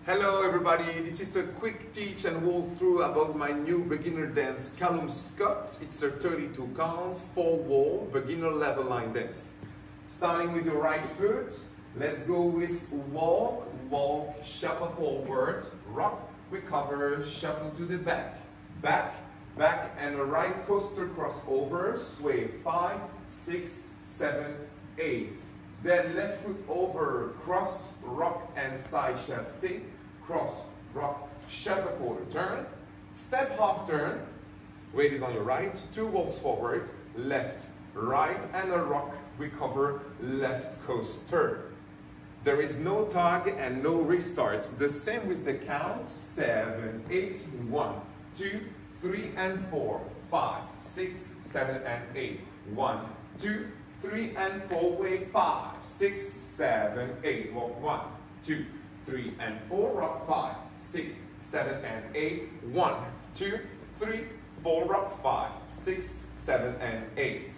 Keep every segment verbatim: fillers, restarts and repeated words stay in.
Hello everybody, this is a quick teach and walkthrough about my new beginner dance, Callum Scott. It's a thirty-two count, four wall, beginner level line dance. Starting with your right foot, let's go with walk, walk, shuffle forward, rock, recover, shuffle to the back, back, back, and a right coaster crossover, sway, five, six, seven, eight. Then left foot over, cross, rock, and side chassé, cross, rock, shuffle forward, turn, step half turn, weight is on your right, two walks forward, left, right, and a rock, recover, left coaster. There is no tag and no restart. The same with the counts, seven, eight, one, two, three, and four, five, six, seven, and eight, one, two, three and four, way five, six, seven, eight, walk one, two, three and four, rock five, six, seven and eight, one, two, three, four, rock five, six, seven and eight.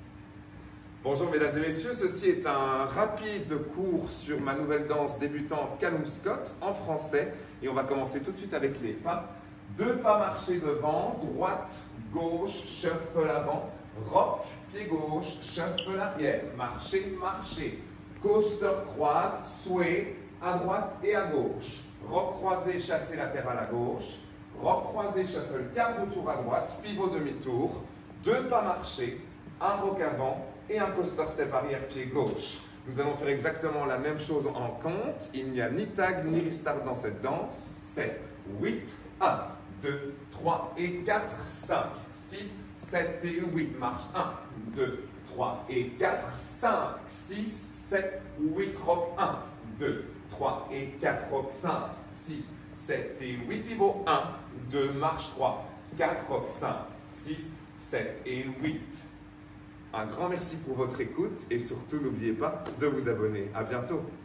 Bonjour mesdames et messieurs, ceci est un rapide cours sur ma nouvelle danse débutante Callum Scott en français et on va commencer tout de suite avec les pas. Deux pas marchés devant, droite, gauche, shuffle avant, rock, pied gauche, shuffle arrière, marcher, marcher, coaster croise, sway, à droite et à gauche, rock croisé, chassé latéral à gauche, rock croisé, shuffle, quart de tour à droite, pivot demi-tour, deux pas marchés, un rock avant et un coaster step arrière, pied gauche. Nous allons faire exactement la même chose en compte, il n'y a ni tag ni restart dans cette danse, sept, huit, un, deux, trois et quatre, cinq, six, sept et huit, marche un, deux, trois et quatre, cinq, six, sept, huit, rock un, deux, trois et quatre, rock cinq, six, sept et huit, pivot un, deux, marche trois, quatre, rock cinq, six, sept et huit. Un grand merci pour votre écoute et surtout n'oubliez pas de vous abonner. À bientôt.